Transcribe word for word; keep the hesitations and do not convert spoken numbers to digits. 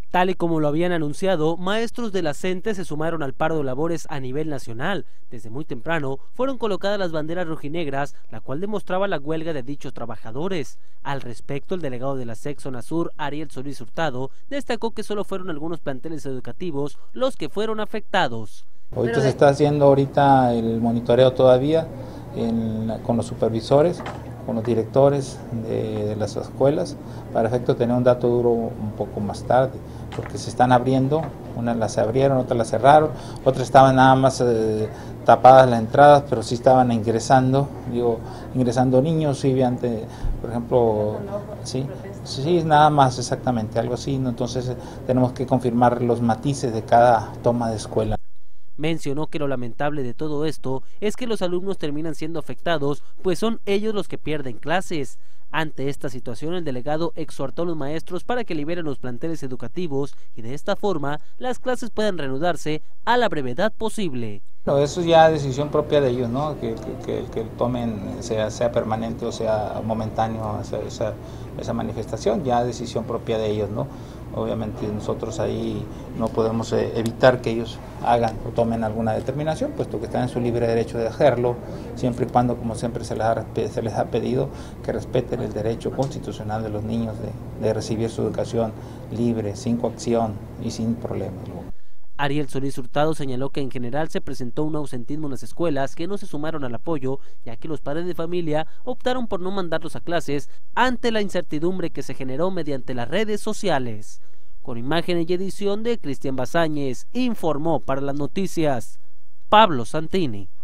Tal y como lo habían anunciado, maestros de la CENTE se sumaron al paro de labores a nivel nacional. Desde muy temprano fueron colocadas las banderas rojinegras, la cual demostraba la huelga de dichos trabajadores. Al respecto, el delegado de la SEC Zona Sur, Ariel Solís Hurtado, destacó que solo fueron algunos planteles educativos los que fueron afectados. Ahorita se está haciendo ahorita el monitoreo todavía en, con los supervisores, con los directores de, de las escuelas, para efecto de tener un dato duro un poco más tarde, porque se están abriendo, unas las abrieron, otras las cerraron, otras estaban nada más eh, tapadas las entradas, pero sí estaban ingresando, digo, ingresando niños, sí, ante, por ejemplo, sí, sí, nada más exactamente, algo así, ¿no? Entonces tenemos que confirmar los matices de cada toma de escuela. Mencionó que lo lamentable de todo esto es que los alumnos terminan siendo afectados, pues son ellos los que pierden clases. Ante esta situación, el delegado exhortó a los maestros para que liberen los planteles educativos y de esta forma las clases puedan reanudarse a la brevedad posible. No, eso ya es decisión propia de ellos, ¿no? Que, que, que, que tomen, sea, sea permanente o sea momentáneo esa, esa, esa manifestación, ya es decisión propia de ellos, ¿no? Obviamente nosotros ahí no podemos eh, evitar que ellos hagan o tomen alguna determinación, puesto que están en su libre derecho de hacerlo, siempre y cuando, como siempre se les ha, se les ha pedido, que respeten el derecho constitucional de los niños de, de recibir su educación libre, sin coacción y sin problemas. Ariel Solís Hurtado señaló que en general se presentó un ausentismo en las escuelas que no se sumaron al apoyo, ya que los padres de familia optaron por no mandarlos a clases ante la incertidumbre que se generó mediante las redes sociales. Con imágenes y edición de Cristian Bazáñez, informó para las noticias Pablo Santini.